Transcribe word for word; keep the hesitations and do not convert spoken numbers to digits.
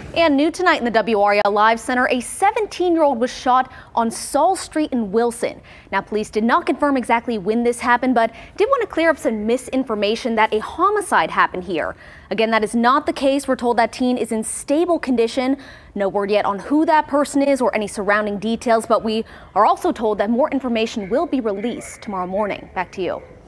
And new tonight in the W R A L Live Center, a seventeen-year-old was shot on Sauls Street in Wilson. Now, police did not confirm exactly when this happened, but did want to clear up some misinformation that a homicide happened here. Again, that is not the case. We're told that teen is in stable condition. No word yet on who that person is or any surrounding details, but we are also told that more information will be released tomorrow morning. Back to you.